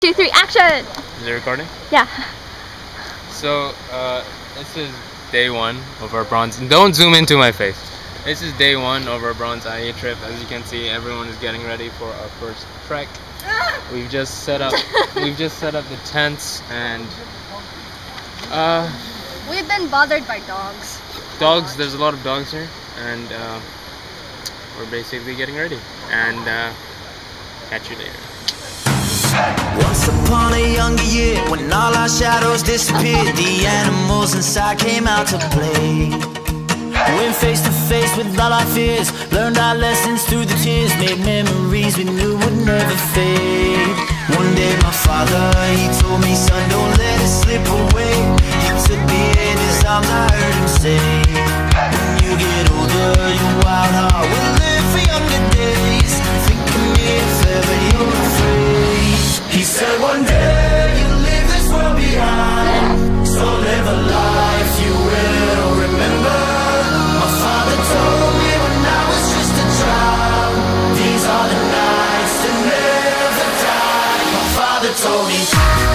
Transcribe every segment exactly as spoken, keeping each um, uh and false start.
two, three, action! Is it recording? Yeah. So, uh, this is day one of our bronze. Don't zoom into my face. This is day one of our bronze I A trip. As you can see, everyone is getting ready for our first trek. We've just set up. We've just set up the tents and. Uh, We've been bothered by dogs. Dogs. There's a lot of dogs here, and uh, we're basically getting ready. And uh, catch you later. Once upon a younger year, when all our shadows disappeared, the animals inside came out to play. Went face to face with all our fears, learned our lessons through the tears, made memories we knew would never fade. One day my father, he told me, son, don't let it slip away. He took me in his arms, I heard him say, when you get older, your wild heart will live for younger days. Think of me if ever you're afraid. He said one day you'll leave this world behind, so live a life you will remember. My father told me when I was just a child, these are the nights that never die. My father told me.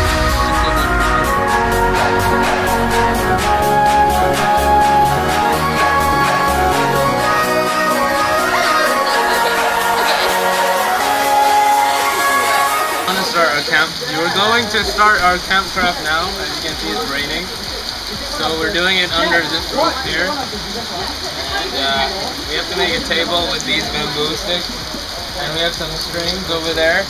Start our camp. We're going to start our campcraft now. As you can see, it's raining, so we're doing it under this roof here. And uh, we have to make a table with these bamboo sticks, and we have some strings over there.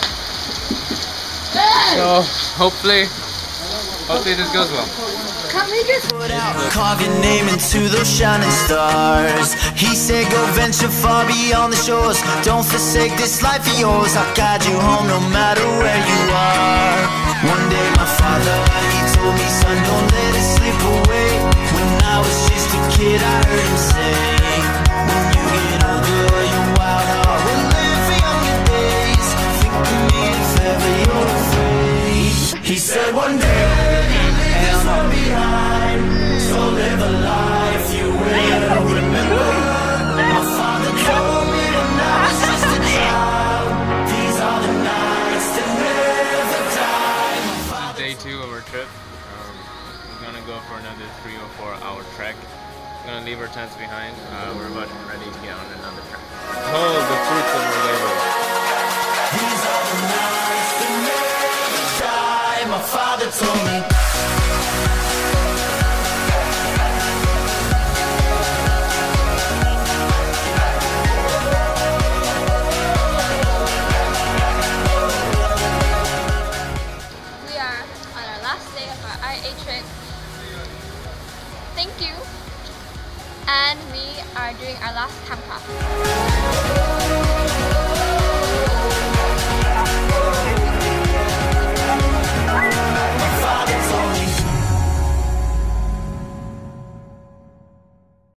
So hopefully, hopefully this goes well. Carve your name into those shining stars. He said go venture far beyond the shores. Don't forsake this life of yours. I'll guide you home no matter where you are. One day my father, he told me, son, don't let it slip away. When I was just a kid, I heard him say, when you get older, your wild heart will live for younger days. Think of me if ever you're afraid. He said one day behind, so live a life you will remember. My father told me when I was just a child, these are the nights that never die. This is day two of our trip. Um, we're gonna go for another three or four hour trek. We're gonna leave our tents behind. Uh, we're about to be ready to get on another trek. Oh, the fruits of our labor. These are the nights that never die. My father told me. Thank you, and we are doing our last campcraft.